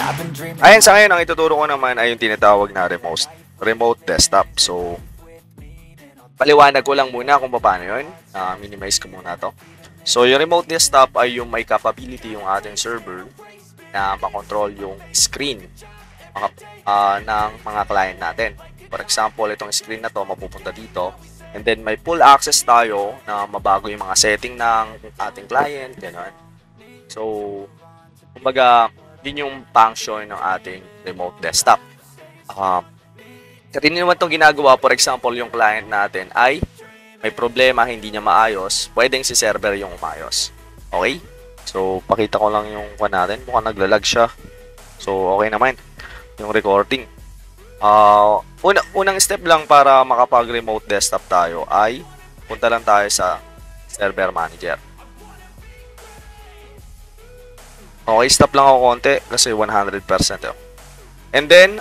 Ayan, sa ngayon, ang ituturo ko naman ay yung tinatawag na remote desktop. So, paliwanag ko lang muna kung paano yun. Minimize ko muna to. So, yung remote desktop ay yung may capability yung ating server na makontrol yung screen ng mga client natin. For example, itong screen na to mapupunta dito. And then, may full access tayo na mabago yung mga setting ng ating client. Ganun. So, kumbaga, yun yung function ng ating remote desktop. Kasi naman itong ginagawa, for example, yung client natin ay may problema, hindi niya maayos, pwedeng si server yung umayos. Okay? So, pakita ko lang yung one natin. Mukhang naglalag siya. So, okay naman yung recording. Unang step lang para makapag-remote desktop tayo ay punta lang tayo sa server manager. Okay, stop lang ako konti kasi 100%. And then,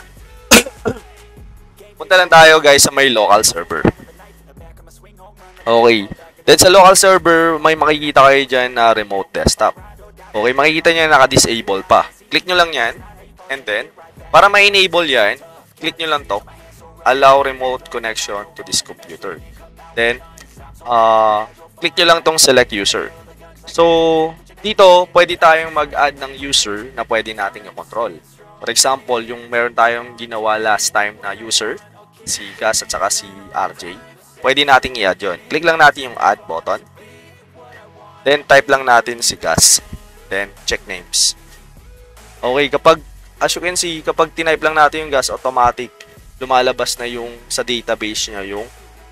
punta lang tayo guys sa may local server. Okay. Then sa local server, may makikita kayo dyan na remote desktop. Okay, makikita nyo na naka-disable pa. Click nyo lang yan. And then, para ma-enable yan, click nyo lang to. Allow remote connection to this computer. Then, click nyo lang tong select user. So, dito, pwede tayong mag-add ng user na pwede nating i-control. For example, yung meron tayong ginawa last time na user, si Gas at saka si RJ, pwede nating i-add yun. Click lang natin yung add button. Then, type lang natin si Gas. Then, check names. Okay, as you can see, kapag tinype lang natin yung Gas, automatic, lumalabas na yung sa database niya yung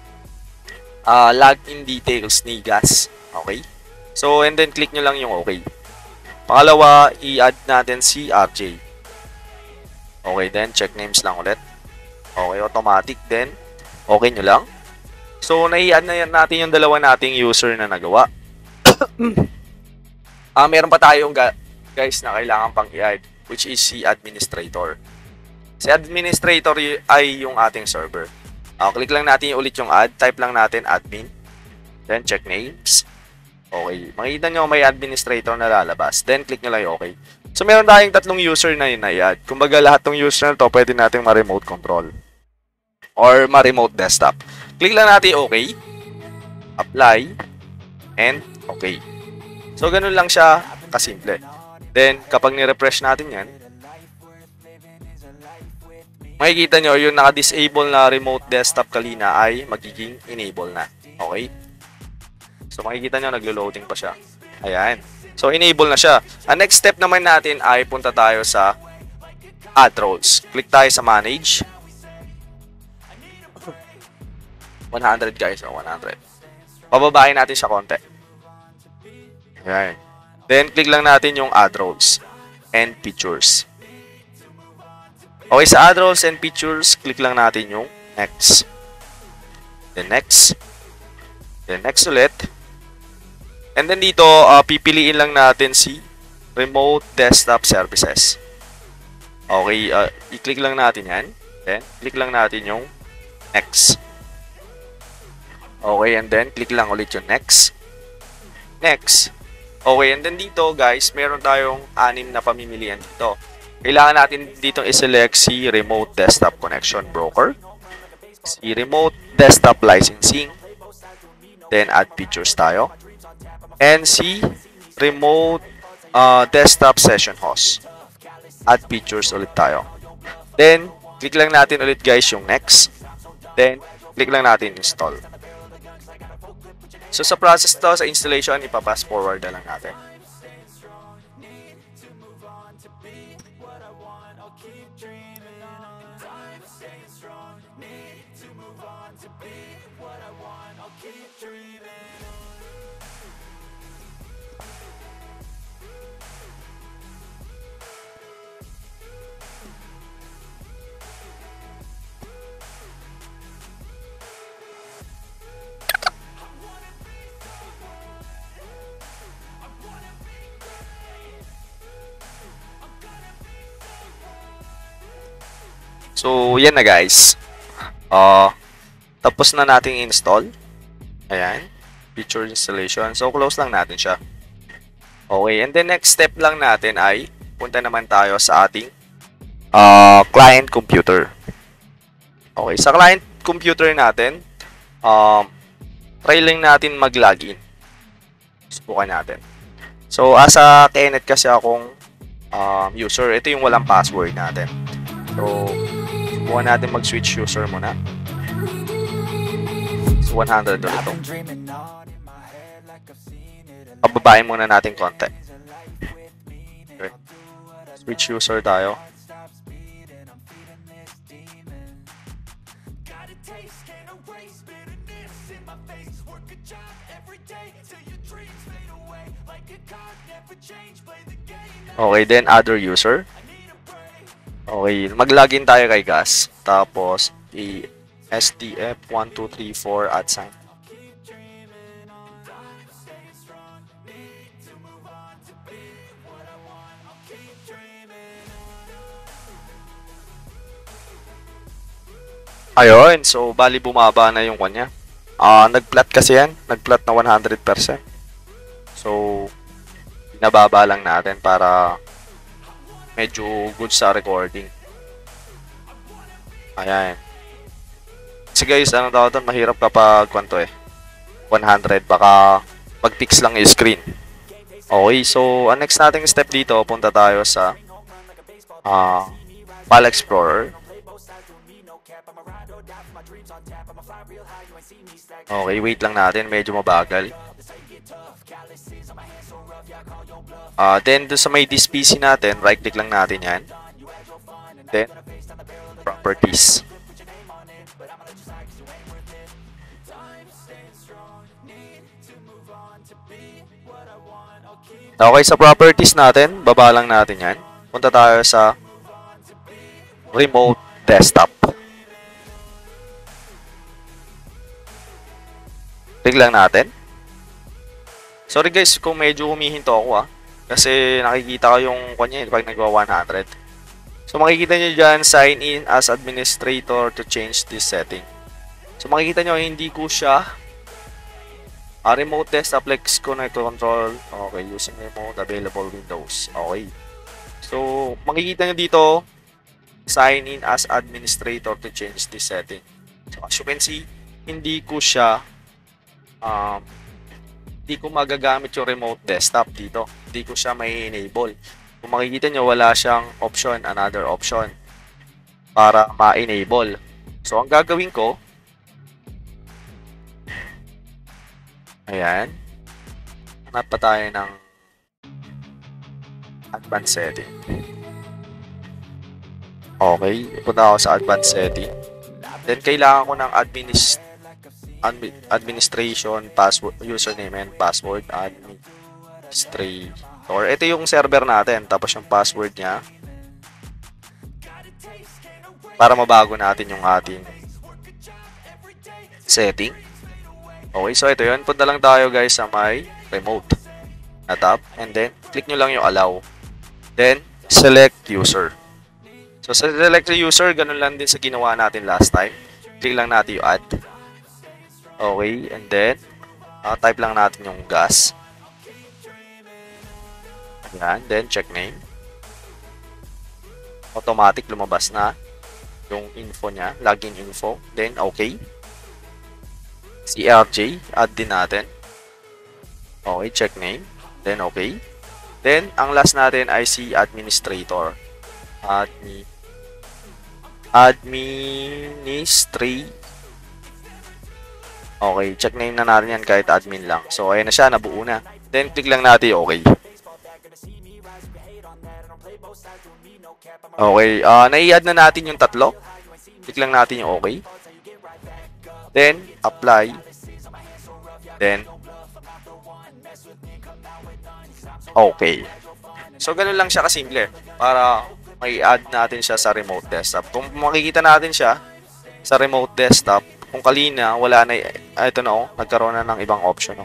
login details ni Gas. Okay? So, and then click nyo lang yung okay. Pangalawa, i-add natin si RJ. Okay, then check names lang ulit. Okay, automatic. Then, okay nyo lang. So, nai-add na natin yung dalawa nating user na nagawa. Meron pa tayong guys na kailangan pang i-add, which is si administrator. Si administrator ay yung ating server. Click lang natin ulit yung add. Type lang natin admin. Then, check names. Okay. Makikita nyo may administrator na lalabas. Then, click nyo lang yung okay. So, meron tayong tatlong user na yun na i-add. Kumbaga, lahat ng user na to pwede natin ma-remote control. Or ma-remote desktop. Click lang natin okay. Apply. And okay. So, ganun lang siya kasimple. Then, kapag ni-refresh natin yan, makikita nyo yung naka-disable na remote desktop kanina ay magiging enable na. Okay? So, makikita nyo, naglo-loading pa siya. Ayan. So, enable na siya. Ang next step naman natin ay punta tayo sa add roles. Click tayo sa manage. 100 guys. 100. Pababahin natin siya konti. Ayan. Then, click lang natin yung add roles and features. Okay, sa add roles and features, click lang natin yung next. Then, next. Then, next ulit. And then dito, pipiliin lang natin si Remote Desktop Services. Okay, i-click lang natin yan. Then, click lang natin yung next. Okay, and then, click lang ulit yung next. Next. Okay, and then dito, guys, meron tayong 6 na pamimilian dito. Kailangan natin dito i-select si Remote Desktop Connection Broker, si Remote Desktop Licensing, then add features tayo, and si Remote Desktop Session Host. Add features ulit tayo. Then, click lang natin ulit guys yung next. Then, click lang natin install. So, sa process to, sa installation, ipapass forward na lang natin. So, yan na guys. Tapos na nating install. Ayan. Feature installation. So, close lang natin siya. Okay. And then, next step lang natin ay punta naman tayo sa ating client computer. Okay, sa client computer natin, try lang natin mag-login. Subukan natin. So, as a Tenet kasi akong user, ito yung walang password natin. So, subukan natin mag-switch user muna. So, 100 ulit ito. Pababain muna natin konti. Okay. Switch user tayo. Okay, then other user. Okay, mag-login tayo kay Gas. Tapos, STF1234 @ ayun, so bali bumaba na yung kanya. Nag-flat kasi yan. Nag-flat na 100%. So, binababa lang natin para medyo good sa recording. Ayan. Kasi guys, ano tawag doon? Mahirap kapag 100. Baka mag-fix lang yung screen. Okay, so ang next nating step dito, punta tayo sa File Explorer. Okay, wait lang natin. Medyo mabagal. Then, doon sa may this PC natin, right-click lang natin yan. Then, Properties. Okay, sa Properties natin, baba lang natin yan. Punta tayo sa Remote Desktop. Click lang natin. Sorry guys kung medyo humihinto ako kasi nakikita ko yung kanya pag nagwa 100. So makikita nyo dyan, sign in as administrator to change this setting. So makikita nyo, hindi ko siya remote desktop Lex connect to control. Okay, using remote available windows. Okay. So makikita nyo dito, sign in as administrator to change this setting. So as you can see, hindi ko siya hindi ko magagamit yung remote desktop dito. Hindi ko siya may enable. Kung makikita nyo, wala siyang option, another option para ma-enable. So, ang gagawin ko, ayan, hanap pa tayo ng advanced setting. Okay, punta ako sa advanced setting. Then, kailangan ko ng administration, password, username and password, administrator. Ito yung server natin, tapos yung password niya para mabago natin yung ating setting. Okay, so ito yun. Punta lang tayo guys sa may remote na tab, and then click nyo lang yung allow. Then, select user. So, sa select user, ganun lang din sa ginawa natin last time. Click lang natin yung add. Okay, and then type lang natin yung Gas. Ayan, then check name. Automatic lumabas na yung info niya, login info. Then okay. CRJ, add din natin. Okay, check name. Then okay. Then ang last natin ay si administrator. Administrator. Okay, check name na natin yan kahit admin lang. So, ayan na siya, nabuo na. Then, click lang natin okay. Okay, nai-add na natin yung tatlo. Click lang natin yung okay. Then, apply. Then, okay. So, ganun lang siya kasimple para may add natin siya sa remote desktop. Kung makikita natin siya sa remote desktop, kung kalina, wala na, ito na nagkaroon na ng ibang option.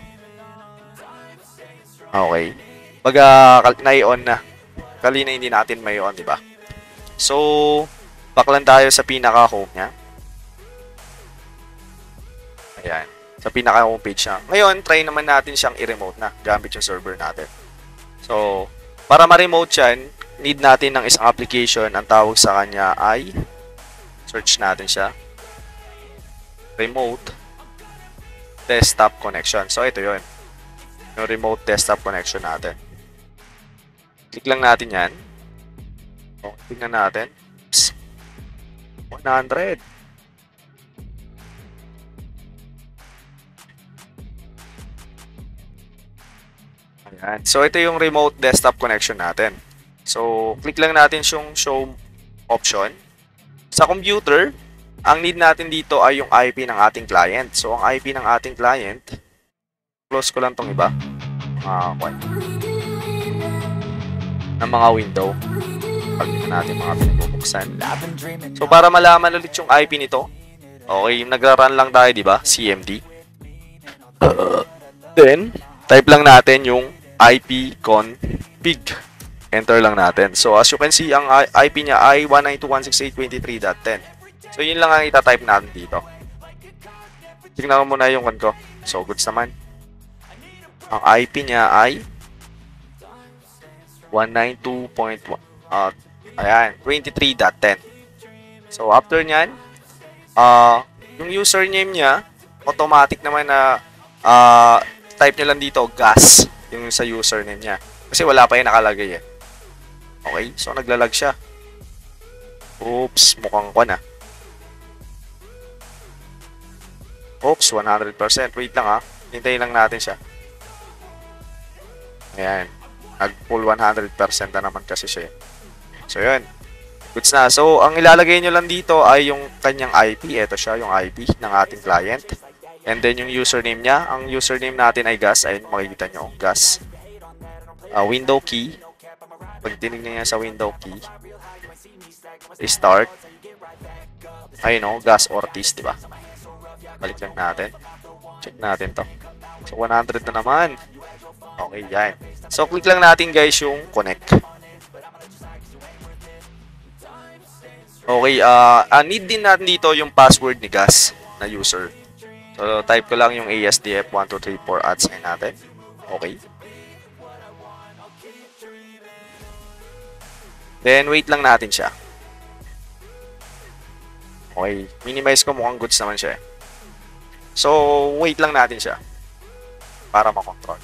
Okay. Baga, nai-on na. Kalina hindi natin may on, di ba? So, back lang tayo sa pinaka-home niya. Ayan. Sa pinaka-homepage niya. Ngayon, try naman natin siyang i-remote na gamit yung server natin. So, para ma-remote yan, need natin ng isang application. Ang tawag sa kanya ay, search natin siya, remote desktop connection. So, ito yun. Yung remote desktop connection natin. Click lang natin yan. So, tingnan natin. 100. Ayan. So, ito yung remote desktop connection natin. So, click lang natin yung show option. Sa computer, ang need natin dito ay yung IP ng ating client. So, ang IP ng ating client, close ko lang tong iba. Ng mga window. Pag natin mga pinabubuksan. So, para malaman ulit yung IP nito, okay, nagra-run lang tayo, di ba? CMD. Then, type lang natin yung IP config. Enter lang natin. So, as you can see, ang IP niya ay 192.168.23.10. So, yun lang ang itatype natin dito. Tingnan mo muna yung ko. So, goods naman. Ang IP niya ay 192.1. Ayan, 23.10. So, after nyan, yung username niya, automatic naman na type nyo lang dito, gas, yung sa username niya. Kasi wala pa yung nakalagay eh. Okay, so naglalag siya. Oops, mukhang ko na. Oops, 100%. Wait lang ha. Hintayin lang natin siya. Ayan. Nag-full 100% na naman kasi siya. So, yun. Goods na. So, ang ilalagay nyo lang dito ay yung kanyang IP. Ito siya, yung IP ng ating client. And then, yung username niya. Ang username natin ay gas. Ayun, makikita nyo. Gas. Window key. Pag tinignan niya sa window key. Restart. Ayun o, Gas Ortiz, diba? Balik lang natin. Check natin to. So, 100 na naman. Okay, yan. So, click lang natin guys yung connect. Okay, need din natin dito yung password ni Gas na user. So, type ko lang yung ASDF1234 at sign natin. Okay. Then, wait lang natin siya. Okay, minimize ko, mukhang goods naman siya. So, wait lang natin siya para makontrol.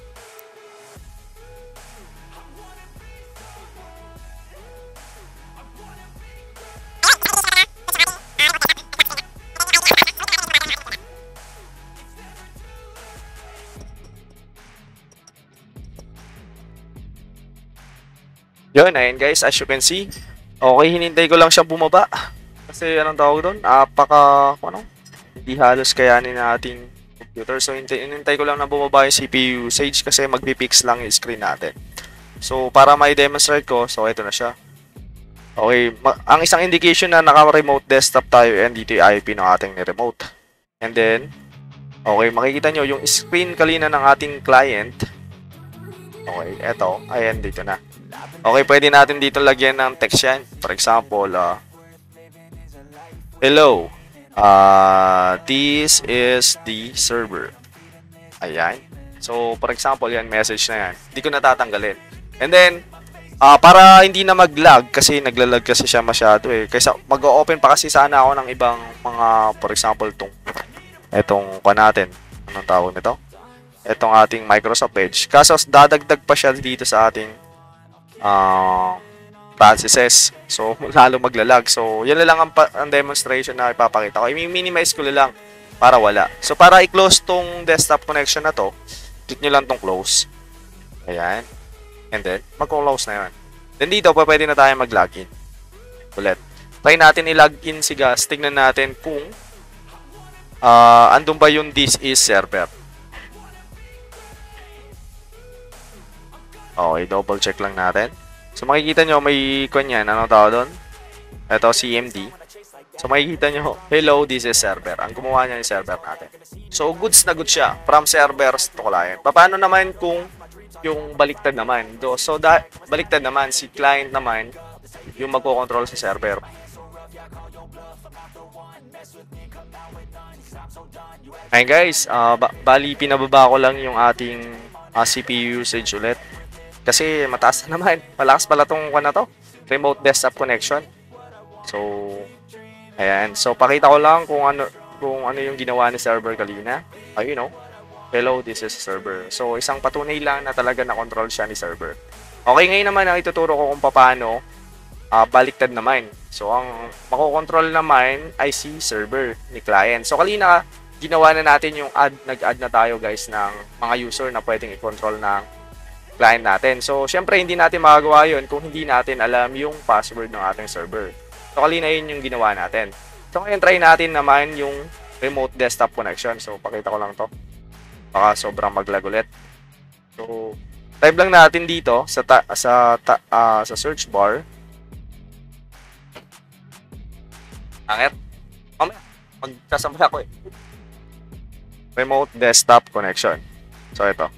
Yun, ayun guys, as you can see. Okay, hinintay ko lang siya bumaba. Kasi anong tawag doon? Hindi halos kayanin na ating computer. So, hinintay ko lang na bumaba yung CPU usage kasi magpipix lang yung screen natin. So, para ma-demonstrate ko, so ito na siya. Okay, ang isang indication na naka-remote desktop tayo and dito yung IP ng ating remote. And then, okay, makikita nyo yung screen kanina ng ating client. Okay, eto, ayan, dito na. Okay, pwede natin dito lagyan ng text yan. For example, hello, this is the server. Ayan. So, for example, yan, message na yan. Hindi ko natatanggalin. And then, para hindi na mag-lag, kasi naglalag kasi siya masyado eh. Kaysa mag-open pa kasi sana ako ng ibang mga, for example, etong natin. Anong tawag nito? Etong ating Microsoft Edge. Kaso, dadagdag pa siya dito sa ating processes. So, lalo maglalag. So, yan lang ang demonstration na ipapakita ko. I-minimize ko lang para wala. So, para i-close tong desktop connection na to, click nyo lang tong close. Ayan. And then, mag-close na yun. Then dito, pwede na tayo mag-login. Ulit. Try natin i-login si Gas. Tignan natin kung andun ba yung this is server. Okay, double check lang natin. So, makikita nyo, may kanyan. Anong tawag doon? Ito, CMD. So, makikita nyo, hello, this is server. Ang gumawa niya yung server natin. So, goods na goods siya. From servers to client. Paano naman kung yung baliktad naman? So, baliktad naman, si client naman, yung magkocontrol sa server. Ayun guys, bali pinababa ko lang yung ating CPU usage ulit. Kasi mataas na naman. Malakas pala tong na to. Remote desktop connection. So, ayan. So, pakita ko lang kung ano yung ginawa ni server kanina. Ayun, no? Hello, this is server. So, isang patunay lang na talaga na-control siya ni server. Okay, ngayon naman ang ituturo ko kung paano baliktad naman. So, ang makokontrol naman ay si server ni client. So, kanina, ginawa na natin yung nag-add na tayo guys ng mga user na pwedeng i-control ng client natin. So, syempre, hindi natin magagawa yun kung hindi natin alam yung password ng ating server. So, kanina yun yung ginawa natin. So, ngayon, try natin naman yung remote desktop connection. So, pakita ko lang to. Baka sobrang maglag ulit. So, type lang natin dito sa search bar. Angit. Mamaya, magsasample ako eh. Remote desktop connection. So, ito.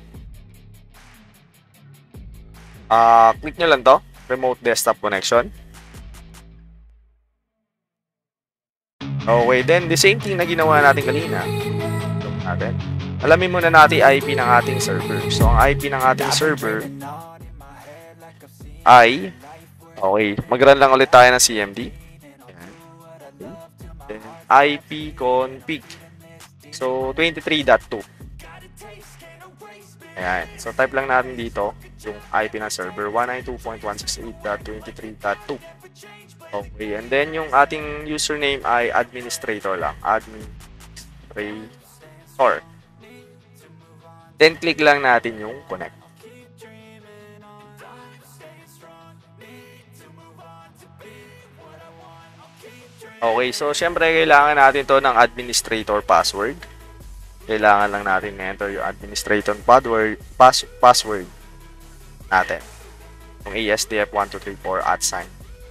Click nyo lang to. Remote desktop connection. Okay, then the same thing na ginawa natin kanina. Look natin. Alamin muna natin IP ng ating server. So, ang IP ng ating server ay mag-run lang ulit tayo ng CMD. Then, IP config. So, 23.2. Ayan. So, type lang natin dito yung IP ng server 192.168.23.2. Okay. And then, yung ating username ay administrator lang. Administrator. Then, click lang natin yung connect. Okay, so syempre kailangan natin to ng administrator password. Kailangan lang natin enter yung administrator password natin. Yung ASDF1234 @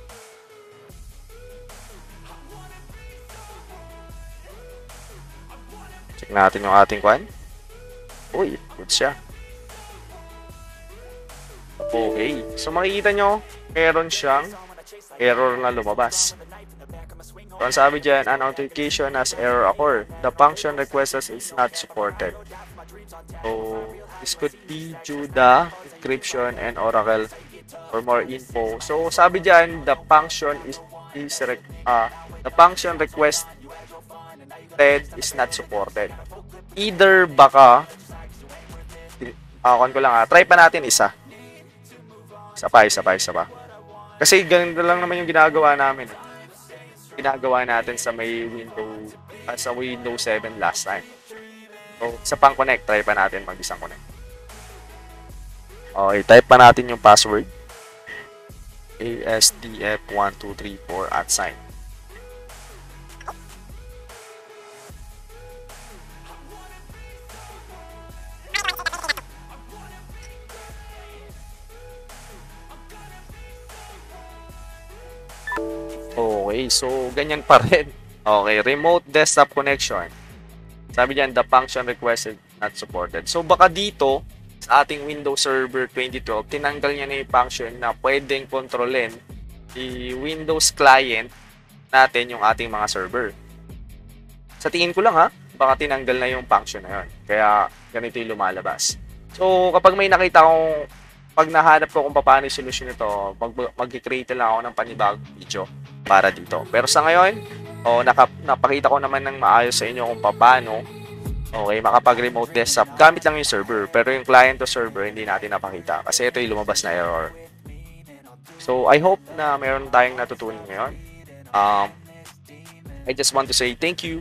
Check natin yung ating kwan. Uy, good siya. Okay. So, makikita nyo, meron siyang error na lumabas. So, ang sabi dyan, an authentication has error occur. The function requested is not supported. So, this could be due the encryption and Oracle for more info. So, sabi dyan, the function the function requested is not supported. Either baka try pa natin isa. Isa pa. Kasi ganito lang naman yung ginagawa namin. Ginagawa natin sa may Windows 7 last time. So, sa pang connect, try pa natin mag-isang connect. Okay, type pa natin yung password. ASDF1234 @ Okay, so ganyan pa rin. Okay, remote desktop connection. Sabi diyan, the function requested not supported. So baka dito, sa ating Windows Server 2012, tinanggal niya na yung function na pwedeng kontrolin i-Windows client natin yung ating mga server. Sa tingin ko lang baka tinanggal na yung function na yun. Kaya ganito yung lumalabas. So kapag may nakita akong, pag nahanap ko kung paano yung solution nito, mag-create lang ako ng panibagong video para dito. Pero sa ngayon, napakita ko naman ng maayos sa inyo kung paano makapag-remote desktop gamit lang yung server. Pero yung client to server, hindi natin napakita. Kasi ito yung lumabas na error. So, I hope na meron tayong natutunan ngayon. I just want to say thank you.